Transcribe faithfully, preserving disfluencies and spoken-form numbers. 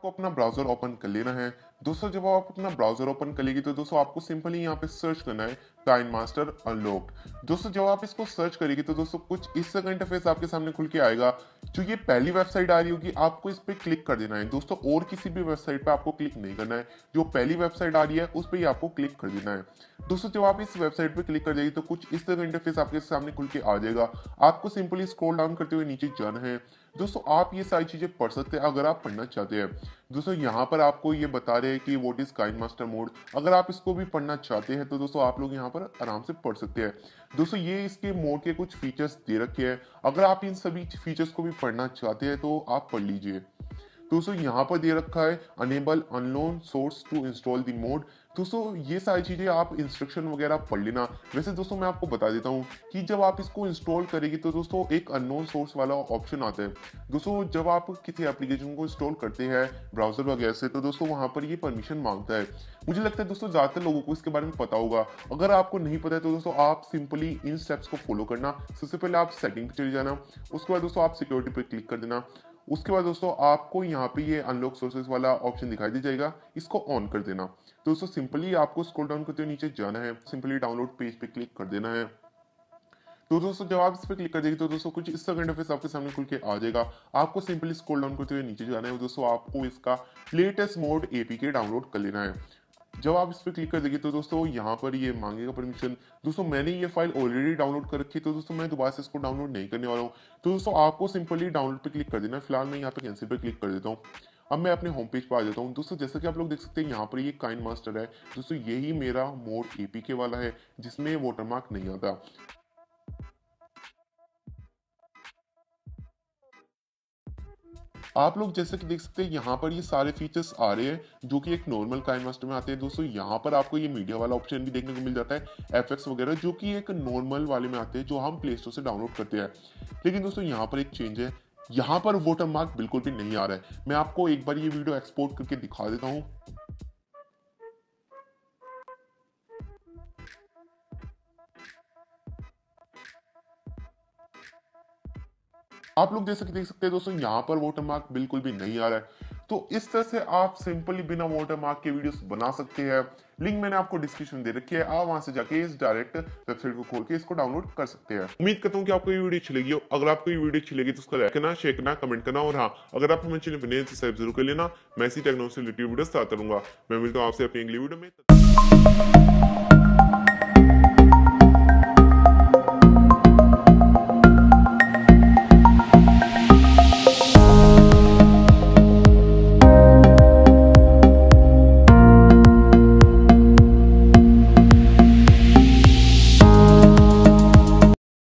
आपको अपना browser open कर लेना है। दोस्तों जब आप अपना ब्राउजर ओपन कर लेगी तो दोस्तों आपको सिंपली यहाँ पे सर्च करना है काइनमास्टर अनलॉक्ड। दोस्तों जब आप इसको सर्च करेगी तो दोस्तों कुछ इस तरह का इंटरफेस आपके सामने खुल के आएगा। जो ये पहली वेबसाइट आ रही होगी आपको इस पे क्लिक कर देना है दोस्तों, और किसी भी वेबसाइट पे आपको क्लिक नहीं करना है। जो पहली वेबसाइट आ रही है उस पे ही आपको क्लिक कर देना है। दोस्तों जब आप इस वेबसाइट पे क्लिक कर जाएगी तो कुछ इस तरह का इंटरफेस आपके सामने खुल के आ जाएगा। आपको सिंपली स्क्रॉल डाउन करते हुए नीचे जाना है। दोस्तों आप ये सारी चीजें पढ़ सकते हैं अगर आप पढ़ना चाहते हैं। दोस्तों यहाँ पर आपको ये बता रहे हैं कि व्हाट इज काइनमास्टर मोड। अगर आप इसको भी पढ़ना चाहते हैं तो दोस्तों आप लोग यहाँ पर आराम से पढ़ सकते हैं। दोस्तों ये इसके मोड के कुछ फीचर्स दे रखे हैं। अगर आप इन सभी फीचर्स को भी पढ़ना चाहते हैं तो आप पढ़ लीजिए। दोस्तों यहाँ पर दे रखा है enable unknown source to install the mode. दोस्तों ये सारी चीजें आप इंस्ट्रक्शन वगैरह पढ़ लेना। वैसे दोस्तों मैं आपको बता देता हूँ कि जब आप इसको इंस्टॉल करेगी तो दोस्तों एक अननोन सोर्स वाला ऑप्शन आता है। दोस्तों जब आप किसी एप्लीकेशन को इंस्टॉल करते हैं ब्राउजर वगैरह से तो दोस्तों वहां पर ये परमिशन मांगता है। मुझे लगता है दोस्तों ज्यादातर लोगों को इसके बारे में पता होगा। अगर आपको नहीं पता है तो दोस्तों आप सिंपली इन स्टेप्स को फॉलो करना। सबसे पहले आप सेटिंग पे चले जाना, उसके बाद दोस्तों आप सिक्योरिटी पे क्लिक कर देना। उसके बाद दोस्तों आपको यहाँ पे ये अनलॉक सोर्सेज वाला ऑप्शन दिखाई दे जाएगा, इसको ऑन कर देना। तो दोस्तों सिंपली आपको स्क्रॉल डाउन करते हुए नीचे जाना है, सिंपली डाउनलोड पेज पे क्लिक कर देना है। तो दोस्तों जब आप इस पे क्लिक कर देंगे तो दोस्तों कुछ इस तरह का इंटरफेस आपके सामने खुल के आ जाएगा। आपको सिंपली स्क्रॉल डाउन करते हुए नीचे जाना है। दोस्तों आपको इसका लेटेस्ट मोड एपीके डाउनलोड कर लेना है। जब आप इस पर क्लिक कर देंगे तो दोस्तों यहाँ पर ये मांगेगा परमिशन। दोस्तों मैंने ये फाइल ऑलरेडी डाउनलोड कर रखी है तो दोस्तों मैं दोबारा से इसको डाउनलोड नहीं करने वाला हूँ। तो दोस्तों आपको सिंपली डाउनलोड पे क्लिक कर देना है। फिलहाल मैं यहाँ पे कैंसिल पे क्लिक कर देता हूँ। अब मैं अपने होम पेज पर आ जाता हूँ। दोस्तों जैसा कि आप लोग देख सकते हैं यहाँ पर ये काइनमास्टर है। दोस्तों यही मेरा मोड एपीके वाला है जिसमें वाटरमार्क नहीं आता। आप लोग जैसे कि देख सकते हैं यहाँ पर ये सारे फीचर्स आ रहे हैं जो कि एक नॉर्मल काइनमास्टर में आते हैं। दोस्तों यहाँ पर आपको ये मीडिया वाला ऑप्शन भी देखने को मिल जाता है, एफएक्स वगैरह, जो कि एक नॉर्मल वाले में आते हैं जो हम प्ले स्टोर से डाउनलोड करते हैं। लेकिन दोस्तों यहाँ पर एक चेंज है, यहाँ पर वाटरमार्क बिल्कुल भी नहीं आ रहा है। मैं आपको एक बार ये वीडियो एक्सपोर्ट करके दिखा देता हूँ। आप लोग जैसे कि देख सकते हैं दोस्तों यहाँ पर वाटरमार्क बिल्कुल भी नहीं आ रहा है। तो इस तरह से आप सिंपली बिना वाटरमार्क के वीडियोस बना सकते हैं। लिंक मैंने आपको डिस्क्रिप्शन दे रखी है, आप वहां से जाके इस डायरेक्ट वेबसाइट को खोल के इसको डाउनलोड कर सकते हैं। उम्मीद करता हूँ कि आपको ये वीडियो अच्छी लगी हो। अगर आपको ये वीडियो अच्छी लगी तो उसको लाइक करना, शेयर करना, कमेंट करना, और हाँ अगर आप हमारे चैनल पर नए तो सब्सक्राइब जरूर कर लेना। मैं इसी टेक्नोलॉजी से रिलेटेड वीडियो लाता रहूंगा। मैं मिलता हूँ आपसे अपनी अगली वीडियो में।